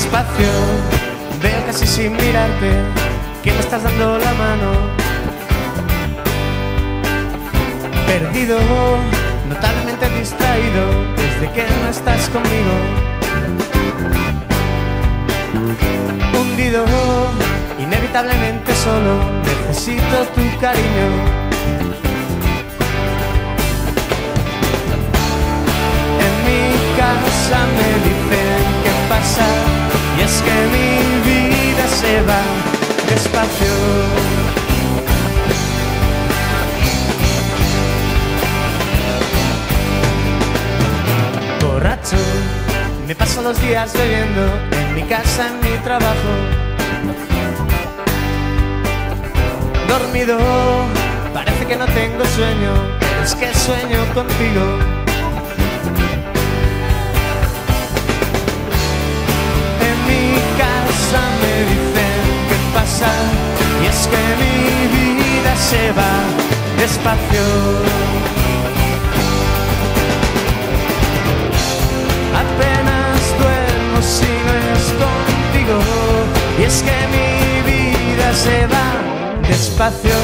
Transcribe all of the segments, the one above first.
Despacio, veo casi sin mirarte que me estás dando la mano. Perdido, notablemente distraído desde que no estás conmigo. Hundido, inevitablemente solo, necesito tu cariño. En mi casa me dicen qué pasa, y es que mi vida se va despacio. Borracho, me paso los días bebiendo en mi casa, en mi trabajo. Dormido, parece que no tengo sueño, pero es que sueño contigo. En mi casa me dicen qué pasa, y es que mi vida se va despacio. Apenas duermo si no es contigo, y es que mi vida se va despacio,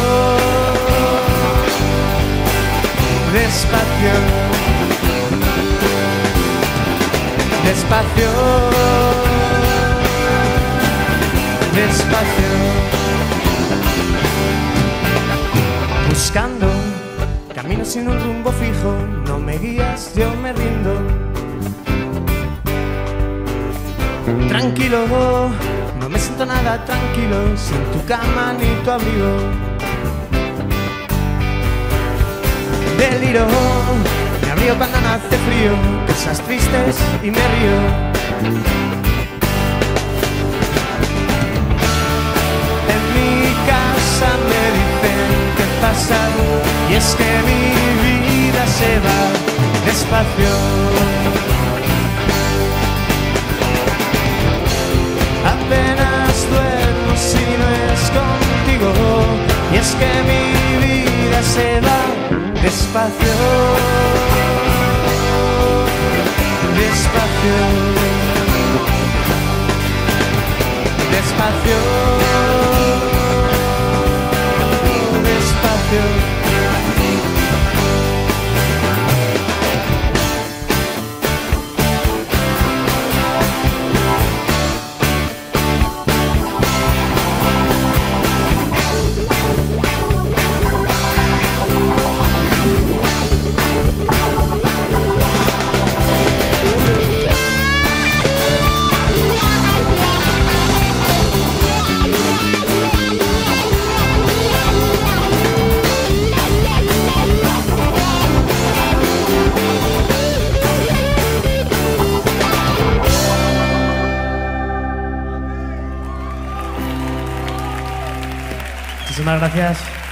despacio, despacio, despacio. Buscando camino sin un rumbo fijo, no me guías, yo me rindo. Tranquilo, no me siento nada tranquilo sin tu cama ni tu abrigo. Deliro, me abrigo cuando no hace frío, cosas tristes y me río. En mi casa me dicen qué pasa, y es que mi vida se va despacio. Apenas duermo si no es contigo, y es que mi vida se va despacio, despacio, despacio, despacio. Muchísimas gracias.